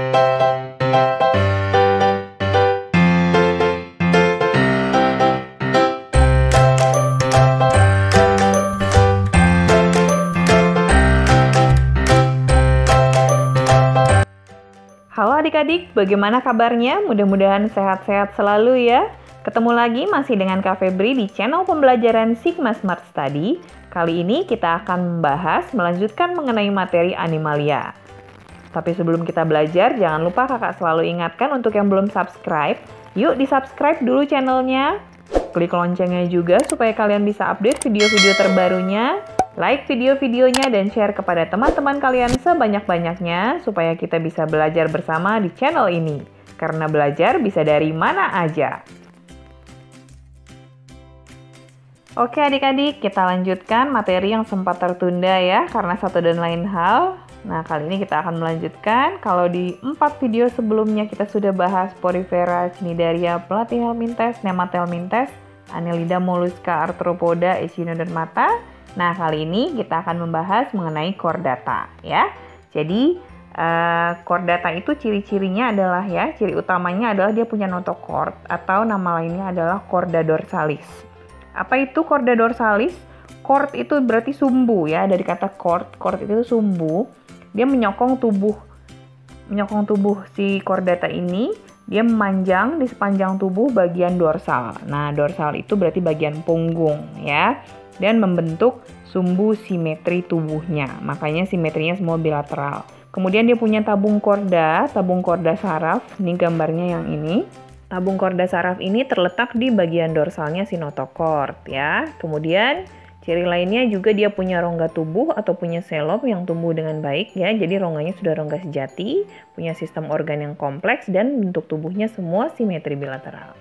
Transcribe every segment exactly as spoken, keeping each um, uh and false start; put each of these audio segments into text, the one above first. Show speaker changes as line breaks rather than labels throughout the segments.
Halo adik-adik, bagaimana kabarnya? Mudah-mudahan sehat-sehat selalu ya. Ketemu lagi masih dengan Kak Febri di channel pembelajaran Sigma Smart Study. Kali ini kita akan membahas, melanjutkan mengenai materi animalia. Tapi sebelum kita belajar, jangan lupa kakak selalu ingatkan untuk yang belum subscribe, yuk di-subscribe dulu channelnya. Klik loncengnya juga supaya kalian bisa update video-video terbarunya. Like video-videonya dan share kepada teman-teman kalian sebanyak-banyaknya supaya kita bisa belajar bersama di channel ini. Karena belajar bisa dari mana aja. Oke adik-adik, kita lanjutkan materi yang sempat tertunda ya karena satu dan lain hal. Nah, kali ini kita akan melanjutkan. Kalau di empat video sebelumnya kita sudah bahas Porifera, Cnidaria, Platyhelminthes, Nemathelminthes, Annelida, Mollusca, Arthropoda, Echinodermata. Nah, kali ini kita akan membahas mengenai chordata ya. Jadi, uh, chordata itu ciri-cirinya adalah ya, ciri utamanya adalah dia punya notochord atau nama lainnya adalah chorda dorsalis. Apa itu chorda dorsalis? Chord itu berarti sumbu ya, dari kata chord. Chord itu sumbu. Dia menyokong tubuh menyokong tubuh si chordata ini, dia memanjang di sepanjang tubuh bagian dorsal. Nah, dorsal itu berarti bagian punggung ya. Dan membentuk sumbu simetri tubuhnya. Makanya simetrinya semua bilateral. Kemudian dia punya tabung korda, tabung korda saraf. Ini gambarnya yang ini. Tabung korda saraf ini terletak di bagian dorsalnya si notochord ya. Kemudian ciri lainnya juga dia punya rongga tubuh atau punya selom yang tumbuh dengan baik ya. Jadi rongganya sudah rongga sejati, punya sistem organ yang kompleks dan bentuk tubuhnya semua simetri bilateral.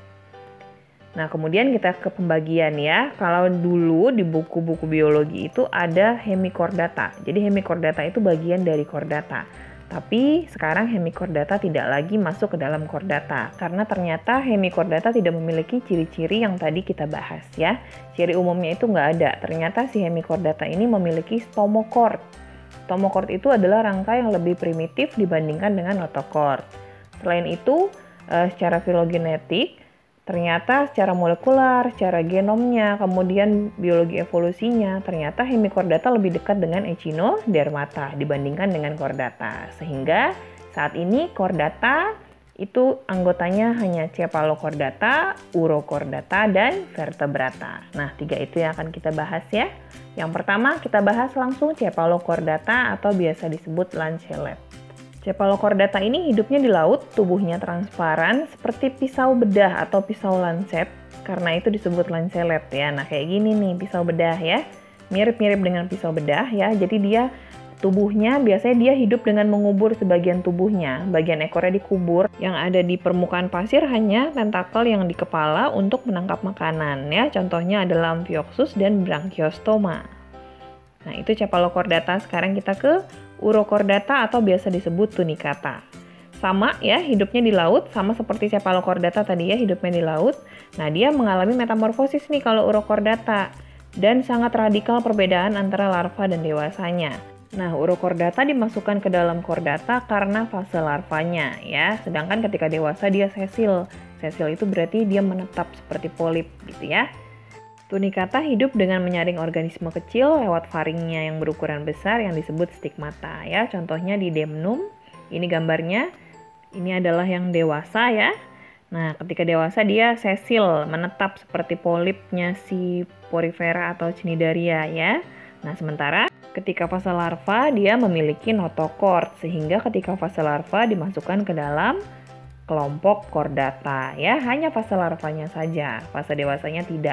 Nah, kemudian kita ke pembagian ya. Kalau dulu di buku-buku biologi itu ada hemichordata. Jadi hemichordata itu bagian dari chordata. Tapi sekarang hemichordata tidak lagi masuk ke dalam chordata. Karena ternyata hemichordata tidak memiliki ciri-ciri yang tadi kita bahas ya. Ciri umumnya itu nggak ada. Ternyata si hemichordata ini memiliki stomochord. Stomochord itu adalah rangka yang lebih primitif dibandingkan dengan notochord. Selain itu, secara filogenetik, ternyata secara molekular, secara genomnya, kemudian biologi evolusinya, ternyata hemichordata lebih dekat dengan Echinodermata dibandingkan dengan chordata. Sehingga saat ini chordata itu anggotanya hanya Cephalochordata, Urochordata, dan Vertebrata. Nah, tiga itu yang akan kita bahas ya. Yang pertama kita bahas langsung Cephalochordata atau biasa disebut lancelet. Cephalochordata ini hidupnya di laut, tubuhnya transparan seperti pisau bedah atau pisau lancet, karena itu disebut lancelet ya. Nah, kayak gini nih pisau bedah ya, mirip-mirip dengan pisau bedah ya. Jadi dia tubuhnya biasanya dia hidup dengan mengubur sebagian tubuhnya, bagian ekornya dikubur, yang ada di permukaan pasir hanya tentakel yang di kepala untuk menangkap makanan ya. Contohnya adalah Amphioxus dan Branchiostoma. Nah, itu Cephalochordata. Sekarang kita ke Urochordata atau biasa disebut Tunicata. Sama ya, hidupnya di laut, sama seperti Cephalochordata tadi ya, hidupnya di laut. Nah, dia mengalami metamorfosis nih kalau Urochordata. Dan sangat radikal perbedaan antara larva dan dewasanya. Nah, Urochordata dimasukkan ke dalam chordata karena fase larvanya ya. Sedangkan ketika dewasa dia sesil. Sesil itu berarti dia menetap seperti polip gitu ya. Tunicata hidup dengan menyaring organisme kecil lewat faringnya yang berukuran besar yang disebut stigmata ya. Contohnya di Demnum, ini gambarnya, ini adalah yang dewasa ya. Nah, ketika dewasa dia sesil, menetap seperti polipnya si Porifera atau Cnidaria ya. Nah, sementara ketika fase larva dia memiliki notochord, sehingga ketika fase larva dimasukkan ke dalam kelompok chordata ya. Hanya fase larvanya saja, fase dewasanya tidak.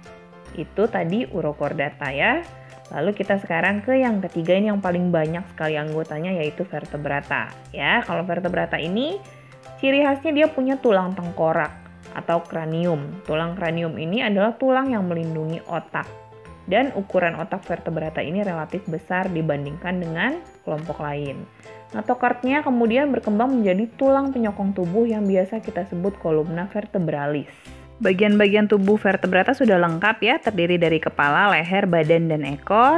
Itu tadi Urochordata ya. Lalu kita sekarang ke yang ketiga, ini yang paling banyak sekali anggotanya yaitu Vertebrata ya. Kalau Vertebrata ini ciri khasnya dia punya tulang tengkorak atau kranium. Tulang kranium ini adalah tulang yang melindungi otak. Dan ukuran otak Vertebrata ini relatif besar dibandingkan dengan kelompok lain. Notochordnya kemudian berkembang menjadi tulang penyokong tubuh yang biasa kita sebut columna vertebralis. Bagian-bagian tubuh vertebrata sudah lengkap ya, terdiri dari kepala, leher, badan, dan ekor.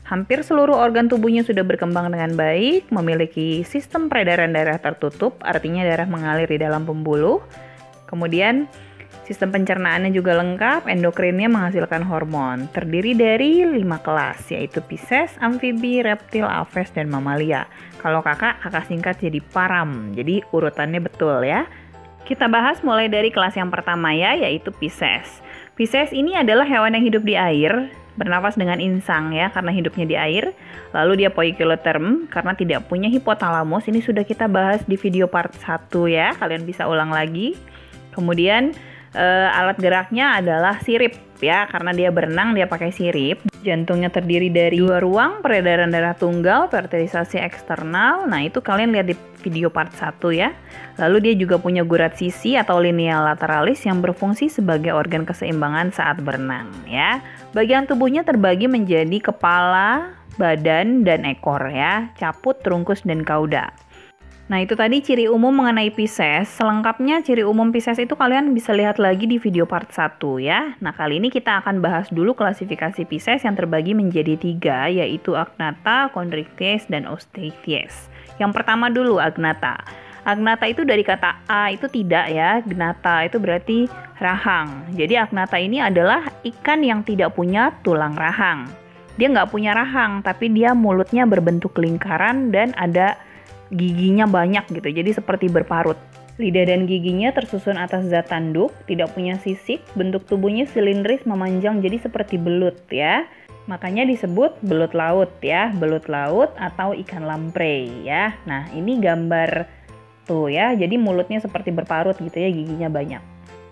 Hampir seluruh organ tubuhnya sudah berkembang dengan baik, memiliki sistem peredaran darah tertutup, artinya darah mengalir di dalam pembuluh. Kemudian sistem pencernaannya juga lengkap, endokrinnya menghasilkan hormon. Terdiri dari lima kelas, yaitu Pisces, amfibi, reptil, aves, dan mamalia. Kalau kakak, kakak singkat jadi param, jadi urutannya betul ya. Kita bahas mulai dari kelas yang pertama ya, yaitu Pisces. Pisces ini adalah hewan yang hidup di air, bernafas dengan insang ya, karena hidupnya di air. Lalu dia poikiloterm, karena tidak punya hipotalamus. Ini sudah kita bahas di video part satu ya, kalian bisa ulang lagi. Kemudian eh, alat geraknya adalah sirip ya, karena dia berenang dia pakai sirip. Jantungnya terdiri dari dua ruang, peredaran darah tunggal, fertilisasi eksternal. Nah, itu kalian lihat di video part satu ya. Lalu dia juga punya gurat sisi atau linea lateralis yang berfungsi sebagai organ keseimbangan saat berenang ya. Bagian tubuhnya terbagi menjadi kepala, badan, dan ekor ya. Caput, trunkus, dan kauda. Nah, itu tadi ciri umum mengenai Pisces. Selengkapnya ciri umum Pisces itu kalian bisa lihat lagi di video part satu ya. Nah, kali ini kita akan bahas dulu klasifikasi Pisces yang terbagi menjadi tiga, yaitu Agnatha, Chondrichthyes, dan Osteichthyes. Yang pertama dulu Agnatha. Agnatha itu dari kata A itu tidak ya, Gnatha itu berarti rahang. Jadi Agnatha ini adalah ikan yang tidak punya tulang rahang. Dia nggak punya rahang, tapi dia mulutnya berbentuk lingkaran dan ada giginya banyak gitu, jadi seperti berparut. Lidah dan giginya tersusun atas zat tanduk, tidak punya sisik, bentuk tubuhnya silindris memanjang jadi seperti belut ya. Makanya disebut belut laut ya, belut laut atau ikan lamprey ya. Nah, ini gambar tuh ya, jadi mulutnya seperti berparut gitu ya, giginya banyak.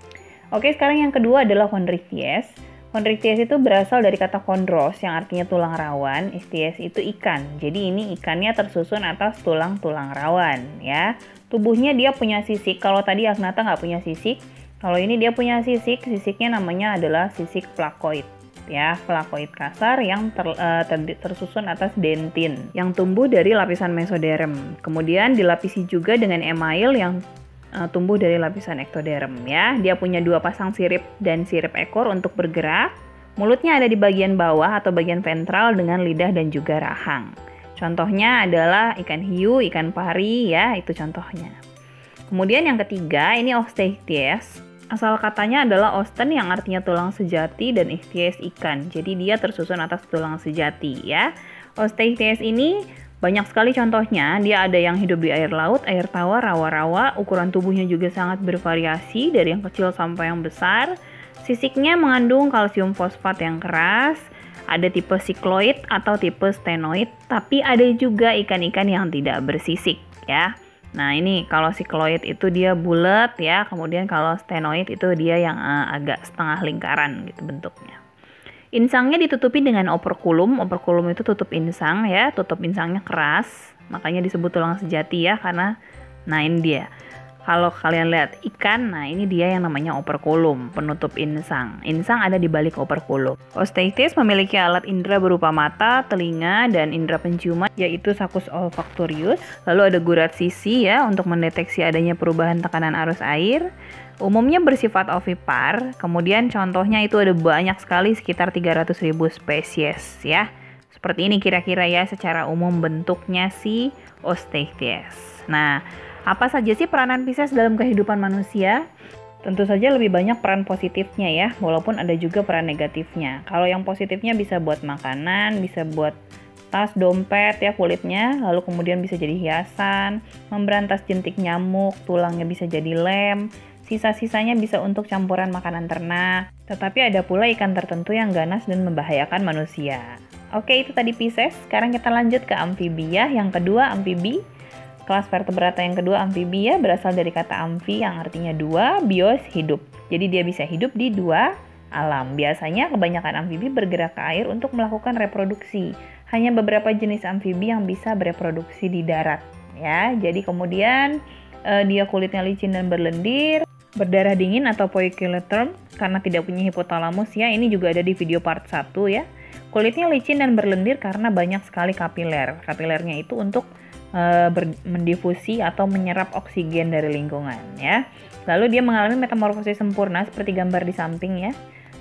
Oke, sekarang yang kedua adalah Chondrichthyes. Chondrichthyes itu berasal dari kata chondros yang artinya tulang rawan, ichthyes itu ikan. Jadi ini ikannya tersusun atas tulang-tulang rawan ya. Tubuhnya dia punya sisik. Kalau tadi Agnatha nggak punya sisik, kalau ini dia punya sisik. Sisiknya namanya adalah sisik plakoid ya, plakoid kasar yang ter, uh, ter, tersusun atas dentin yang tumbuh dari lapisan mesoderm. Kemudian dilapisi juga dengan email yang Uh, tumbuh dari lapisan ektoderm ya. Dia punya dua pasang sirip dan sirip ekor untuk bergerak. Mulutnya ada di bagian bawah atau bagian ventral dengan lidah dan juga rahang. Contohnya adalah ikan hiu, ikan pari ya, itu contohnya. Kemudian yang ketiga ini Osteichthyes. Asal katanya adalah osten yang artinya tulang sejati dan ichthyes ikan. Jadi dia tersusun atas tulang sejati ya. Osteichthyes ini banyak sekali contohnya, dia ada yang hidup di air laut, air tawar, rawa-rawa, ukuran tubuhnya juga sangat bervariasi dari yang kecil sampai yang besar. Sisiknya mengandung kalsium fosfat yang keras, ada tipe sikloid atau tipe stenoid, tapi ada juga ikan-ikan yang tidak bersisik ya. Nah, ini kalau sikloid itu dia bulat ya, kemudian kalau stenoid itu dia yang uh, agak setengah lingkaran gitu bentuknya. Insangnya ditutupi dengan operkulum. Operkulum itu tutup insang ya, tutup insangnya keras, makanya disebut tulang sejati ya, karena nah ini dia. Kalau kalian lihat ikan, nah ini dia yang namanya operkulum, penutup insang. Insang ada di balik operkulum. Osteichthyes memiliki alat indera berupa mata, telinga, dan indera penciuman, yaitu saccus olfactorius. Lalu ada gurat sisi ya untuk mendeteksi adanya perubahan tekanan arus air. Umumnya bersifat ovipar, kemudian contohnya itu ada banyak sekali, sekitar tiga ratus ribu spesies ya. Seperti ini kira-kira ya secara umum bentuknya si Osteichthyes. Nah, apa saja sih peranan Pisces dalam kehidupan manusia? Tentu saja lebih banyak peran positifnya ya, walaupun ada juga peran negatifnya. Kalau yang positifnya bisa buat makanan, bisa buat tas, dompet ya kulitnya, lalu kemudian bisa jadi hiasan, memberantas jentik nyamuk, tulangnya bisa jadi lem, sisa-sisanya bisa untuk campuran makanan ternak. Tetapi ada pula ikan tertentu yang ganas dan membahayakan manusia. Oke, itu tadi Pisces. Sekarang kita lanjut ke amfibi ya. Yang kedua amfibi. Kelas vertebrata yang kedua amfibi ya, berasal dari kata amfi yang artinya dua, bios hidup. Jadi dia bisa hidup di dua alam. Biasanya kebanyakan amfibi bergerak ke air untuk melakukan reproduksi. Hanya beberapa jenis amfibi yang bisa bereproduksi di darat ya. Jadi kemudian eh, dia kulitnya licin dan berlendir, berdarah dingin atau poikiloterm karena tidak punya hipotalamus ya. Ini juga ada di video part satu ya. Kulitnya licin dan berlendir karena banyak sekali kapiler. Kapilernya itu untuk e, mendifusi atau menyerap oksigen dari lingkungan ya. Lalu dia mengalami metamorfosis sempurna seperti gambar di samping ya.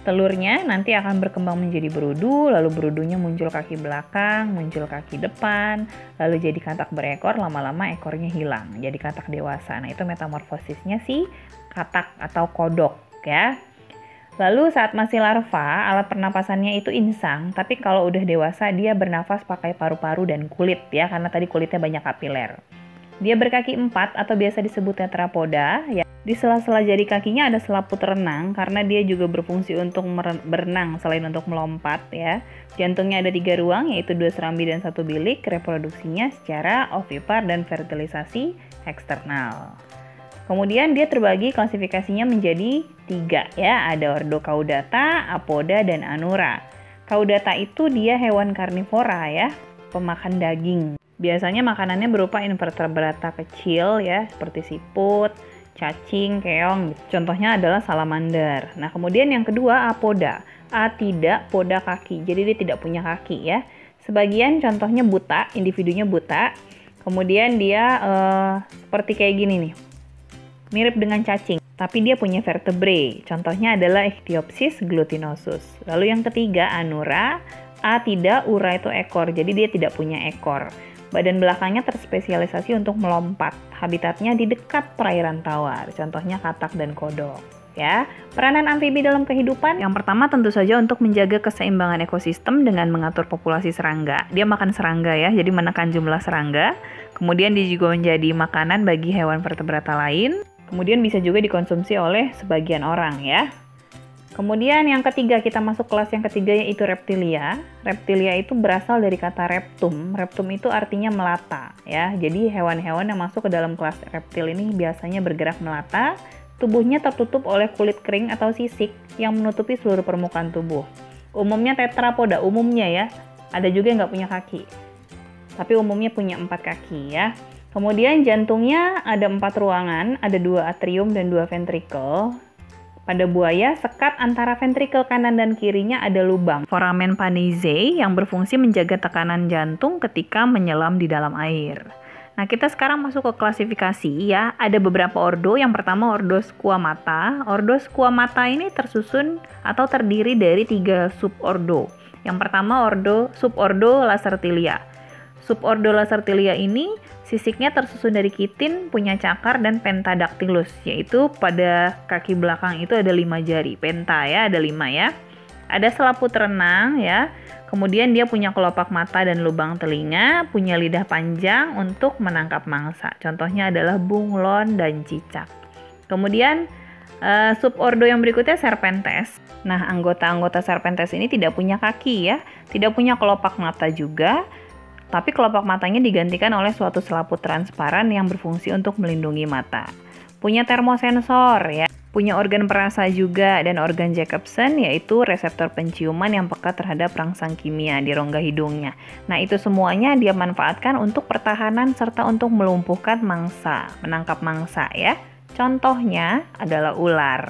Telurnya nanti akan berkembang menjadi berudu, lalu berudunya muncul kaki belakang, muncul kaki depan, lalu jadi katak berekor, lama-lama ekornya hilang, jadi katak dewasa. Nah, itu metamorfosisnya si katak atau kodok ya. Lalu saat masih larva, alat pernapasannya itu insang, tapi kalau udah dewasa dia bernafas pakai paru-paru dan kulit ya, karena tadi kulitnya banyak kapiler. Dia berkaki empat atau biasa disebut tetrapoda ya. Di sela-sela jari kakinya ada selaput renang karena dia juga berfungsi untuk berenang selain untuk melompat ya. Jantungnya ada tiga ruang yaitu dua serambi dan satu bilik. Reproduksinya secara ovipar dan fertilisasi eksternal. Kemudian dia terbagi klasifikasinya menjadi tiga ya. Ada ordo Caudata, Apoda, dan Anura. Caudata itu dia hewan karnivora ya, pemakan daging. Biasanya makanannya berupa invertebrata kecil ya, seperti siput, cacing, keong. Contohnya adalah salamander. Nah, kemudian yang kedua apoda. A tidak, poda kaki. Jadi dia tidak punya kaki ya. Sebagian contohnya buta, individunya buta. Kemudian dia eh, seperti kayak gini nih. Mirip dengan cacing, tapi dia punya vertebrae. Contohnya adalah Ichthyopsis glutinosus. Lalu yang ketiga Anura. A tidak, ura itu ekor. Jadi dia tidak punya ekor. Badan belakangnya terspesialisasi untuk melompat. Habitatnya di dekat perairan tawar. Contohnya katak dan kodok. Ya, peranan amfibi dalam kehidupan. Yang pertama tentu saja untuk menjaga keseimbangan ekosistem dengan mengatur populasi serangga. Dia makan serangga ya, jadi menekan jumlah serangga. Kemudian dia juga menjadi makanan bagi hewan vertebrata lain. Kemudian bisa juga dikonsumsi oleh sebagian orang ya. Kemudian yang ketiga, kita masuk kelas yang ketiga yaitu reptilia. Reptilia itu berasal dari kata reptum. Reptum itu artinya melata ya. Jadi hewan-hewan yang masuk ke dalam kelas reptil ini biasanya bergerak melata. Tubuhnya tertutup oleh kulit kering atau sisik yang menutupi seluruh permukaan tubuh. Umumnya tetrapoda, umumnya ya. Ada juga yang nggak punya kaki. Tapi umumnya punya empat kaki ya. Kemudian jantungnya ada empat ruangan, ada dua atrium dan dua ventricle. Pada buaya, sekat antara ventrikel kanan dan kirinya ada lubang, foramen Panizzae, yang berfungsi menjaga tekanan jantung ketika menyelam di dalam air. Nah, kita sekarang masuk ke klasifikasi ya. Ada beberapa ordo. Yang pertama ordo Squamata. Ordo Squamata ini tersusun atau terdiri dari tiga subordo. Yang pertama ordo subordo Lacertilia. Subordo Lacertilia ini sisiknya tersusun dari kitin, punya cakar, dan pentadactylus, yaitu pada kaki belakang itu ada lima jari. Penta ya, ada lima ya. Ada selaput renang ya. Kemudian dia punya kelopak mata dan lubang telinga, punya lidah panjang untuk menangkap mangsa. Contohnya adalah bunglon dan cicak. Kemudian uh, subordo yang berikutnya Serpentes. Nah, anggota-anggota Serpentes ini tidak punya kaki ya, tidak punya kelopak mata juga. Tapi kelopak matanya digantikan oleh suatu selaput transparan yang berfungsi untuk melindungi mata. Punya termosensor ya, punya organ perasa juga dan organ Jacobson yaitu reseptor penciuman yang peka terhadap rangsang kimia di rongga hidungnya. Nah, itu semuanya dia manfaatkan untuk pertahanan serta untuk melumpuhkan mangsa, menangkap mangsa ya. Contohnya adalah ular.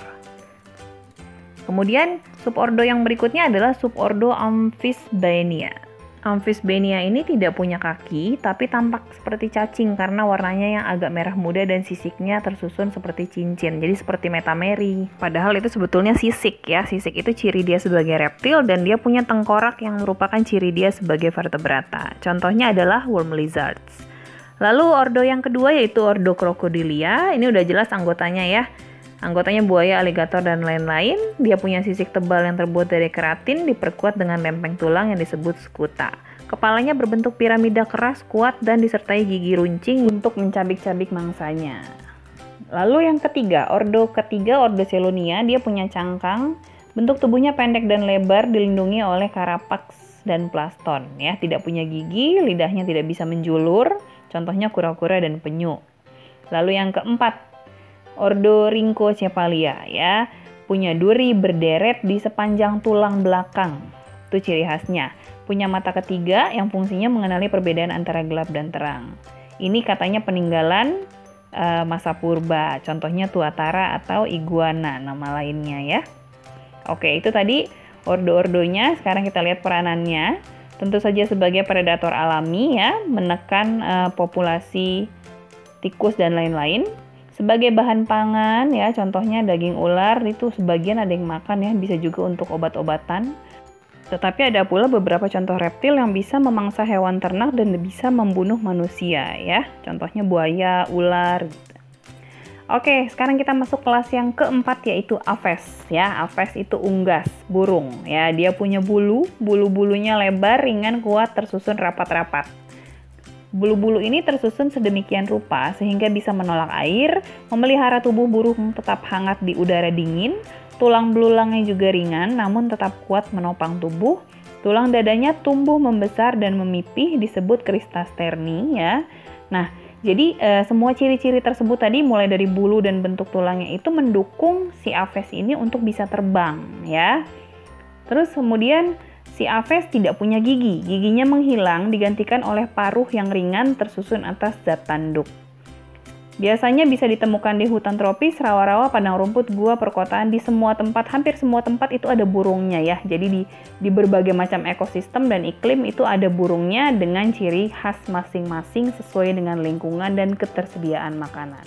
Kemudian subordo yang berikutnya adalah subordo Amphisbaenia. Amphisbaenia ini tidak punya kaki, tapi tampak seperti cacing karena warnanya yang agak merah muda dan sisiknya tersusun seperti cincin. Jadi seperti metameri. Padahal itu sebetulnya sisik ya. Sisik itu ciri dia sebagai reptil dan dia punya tengkorak yang merupakan ciri dia sebagai vertebrata. Contohnya adalah worm lizards. Lalu ordo yang kedua yaitu ordo Crocodilia. Ini udah jelas anggotanya ya. Anggotanya buaya, aligator, dan lain-lain. Dia punya sisik tebal yang terbuat dari keratin, diperkuat dengan lempeng tulang yang disebut skuta. Kepalanya berbentuk piramida keras, kuat, dan disertai gigi runcing untuk mencabik-cabik mangsanya. Lalu yang ketiga, ordo ketiga, ordo Chelonia. Dia punya cangkang, bentuk tubuhnya pendek dan lebar, dilindungi oleh carapax dan plaston. Ya, tidak punya gigi, lidahnya tidak bisa menjulur, contohnya kura-kura dan penyu. Lalu yang keempat, ordo Rhynchocephalia ya, punya duri berderet di sepanjang tulang belakang. Itu ciri khasnya. Punya mata ketiga yang fungsinya mengenali perbedaan antara gelap dan terang. Ini katanya peninggalan uh, masa purba. Contohnya tuatara atau iguana nama lainnya ya. Oke, itu tadi ordo-ordonya. Sekarang kita lihat peranannya. Tentu saja sebagai predator alami ya, menekan uh, populasi tikus dan lain-lain. sebagai bahan pangan ya, contohnya daging ular itu sebagian ada yang makan ya, bisa juga untuk obat-obatan. Tetapi ada pula beberapa contoh reptil yang bisa memangsa hewan ternak dan bisa membunuh manusia ya. Contohnya buaya, ular gitu. Oke, sekarang kita masuk kelas yang keempat yaitu Aves ya. Aves itu unggas, burung ya. Dia punya bulu, bulu-bulunya lebar, ringan, kuat, tersusun rapat-rapat. Bulu-bulu ini tersusun sedemikian rupa sehingga bisa menolak air, memelihara tubuh burung tetap hangat di udara dingin. Tulang belulangnya juga ringan namun tetap kuat menopang tubuh. Tulang dadanya tumbuh membesar dan memipih disebut kristasterni ya. Nah, jadi e, semua ciri-ciri tersebut tadi mulai dari bulu dan bentuk tulangnya itu mendukung si Aves ini untuk bisa terbang ya. Terus kemudian si Aves tidak punya gigi. Giginya menghilang digantikan oleh paruh yang ringan tersusun atas zat tanduk. Biasanya bisa ditemukan di hutan tropis, rawa-rawa, padang rumput, gua, perkotaan, di semua tempat, hampir semua tempat itu ada burungnya ya. Jadi di, di berbagai macam ekosistem dan iklim itu ada burungnya dengan ciri khas masing-masing sesuai dengan lingkungan dan ketersediaan makanan.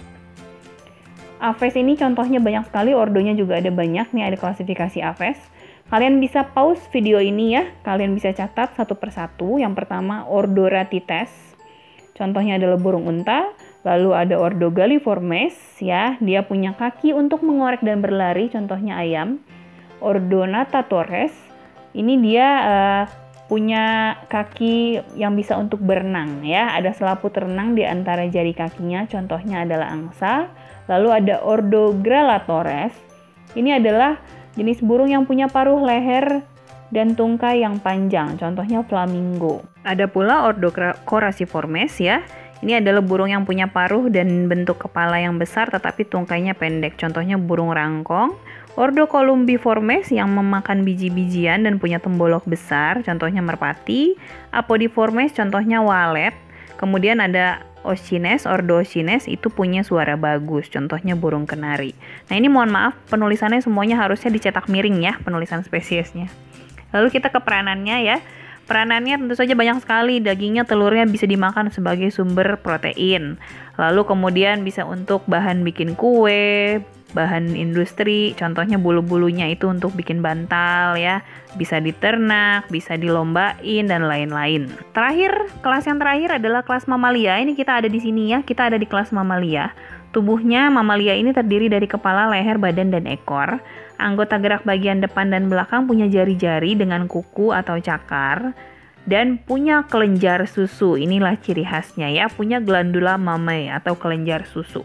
Aves ini contohnya banyak sekali, ordonya juga ada banyak, nih ada klasifikasi Aves. Kalian bisa pause video ini ya, kalian bisa catat satu persatu. Yang pertama Ordo Ratites, contohnya adalah burung unta. Lalu ada Ordo Galliformes ya, dia punya kaki untuk mengorek dan berlari, contohnya ayam. Ordo Natatores, ini dia uh, punya kaki yang bisa untuk berenang ya, ada selaput renang di antara jari kakinya, contohnya adalah angsa. Lalu ada Ordo Gralatores, ini adalah jenis burung yang punya paruh leher dan tungkai yang panjang, contohnya flamingo. Ada pula Ordo Coraciformes ya. Ini adalah burung yang punya paruh dan bentuk kepala yang besar tetapi tungkainya pendek. Contohnya burung rangkong. Ordo Columbiformes yang memakan biji-bijian dan punya tembolok besar. Contohnya merpati. Apodiformes contohnya walet. Kemudian ada Oshines, Ordo Oshines itu punya suara bagus. Contohnya burung kenari. Nah ini mohon maaf penulisannya semuanya harusnya dicetak miring ya, penulisan spesiesnya. Lalu kita ke peranannya ya. Peranannya tentu saja banyak sekali, dagingnya, telurnya bisa dimakan sebagai sumber protein. Lalu kemudian bisa untuk bahan bikin kue, bahan industri, contohnya bulu-bulunya itu untuk bikin bantal ya. Bisa diternak, bisa dilombain, dan lain-lain. Terakhir, kelas yang terakhir adalah kelas mamalia. Ini kita ada di sini ya, kita ada di kelas mamalia. Tubuhnya mamalia ini terdiri dari kepala, leher, badan, dan ekor. Anggota gerak bagian depan dan belakang punya jari-jari dengan kuku atau cakar. Dan punya kelenjar susu, inilah ciri khasnya ya. Punya glandula mamae atau kelenjar susu.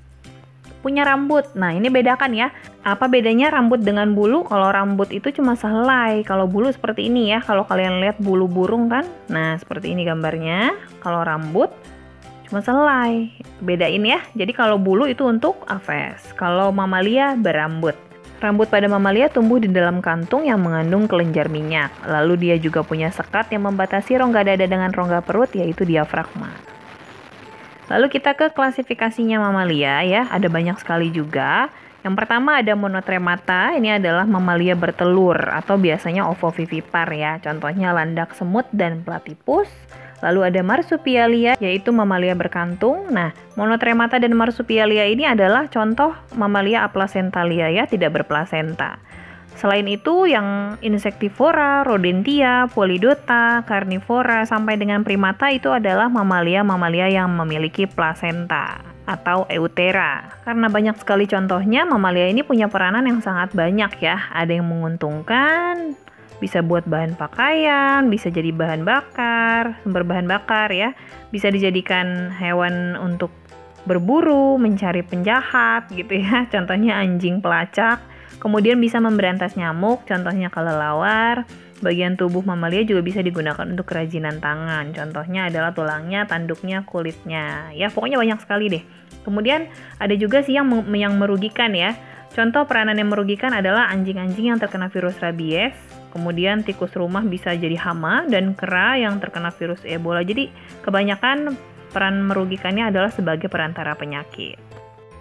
Punya rambut, nah ini bedakan ya. Apa bedanya rambut dengan bulu? Kalau rambut itu cuma sehelai, kalau bulu seperti ini ya. Kalau kalian lihat bulu burung kan, nah seperti ini gambarnya. Kalau rambut cuma sehelai, bedain ya. Jadi kalau bulu itu untuk Aves, kalau mamalia berambut. Rambut pada mamalia tumbuh di dalam kantung yang mengandung kelenjar minyak. Lalu dia juga punya sekat yang membatasi rongga dada dengan rongga perut, yaitu diafragma. Lalu kita ke klasifikasinya mamalia ya, ada banyak sekali juga. Yang pertama ada Monotremata, ini adalah mamalia bertelur atau biasanya ovovivipar ya. Contohnya landak semut dan platypus. Lalu ada Marsupialia, yaitu mamalia berkantung. Nah, Monotremata dan Marsupialia ini adalah contoh mamalia aplacentalia ya, tidak berplasenta. Selain itu, yang insektivora, rodentia, polidota, karnivora, sampai dengan primata itu adalah mamalia-mamalia yang memiliki plasenta atau eutera. Karena banyak sekali contohnya, mamalia ini punya peranan yang sangat banyak ya. Ada yang menguntungkan, bisa buat bahan pakaian, bisa jadi bahan bakar, sumber bahan bakar ya. Bisa dijadikan hewan untuk berburu, mencari penjahat gitu ya. Contohnya anjing pelacak. Kemudian bisa memberantas nyamuk, contohnya kelelawar. Bagian tubuh mamalia juga bisa digunakan untuk kerajinan tangan. Contohnya adalah tulangnya, tanduknya, kulitnya. Ya, pokoknya banyak sekali deh. Kemudian ada juga sih yang yang merugikan ya. Contoh peranan yang merugikan adalah anjing-anjing yang terkena virus rabies. Kemudian tikus rumah bisa jadi hama dan kera yang terkena virus Ebola. Jadi kebanyakan peran merugikannya adalah sebagai perantara penyakit.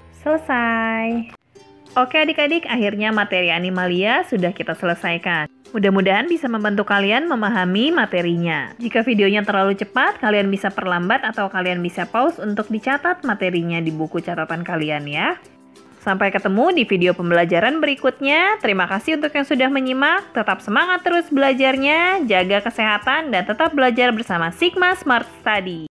Selesai. Oke adik-adik, akhirnya materi animalia sudah kita selesaikan. Mudah-mudahan bisa membantu kalian memahami materinya. Jika videonya terlalu cepat, kalian bisa perlambat atau kalian bisa pause untuk dicatat materinya di buku catatan kalian ya. Sampai ketemu di video pembelajaran berikutnya. Terima kasih untuk yang sudah menyimak. Tetap semangat terus belajarnya, jaga kesehatan, dan tetap belajar bersama Sigma Smart Study.